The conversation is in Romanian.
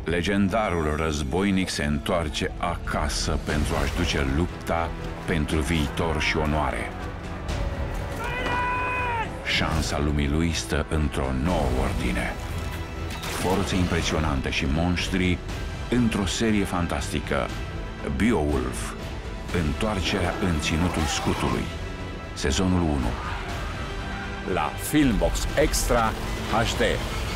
Legendarul războinic se întoarce acasă pentru a-și duce lupta pentru viitor și onoare. Șansa lumii lui stă într-o nouă ordine. Forțe impresionante și monștri într-o serie fantastică. Beowulf, întoarcerea în ținutul scutului. Sezonul 1. La Filmbox Extra HD.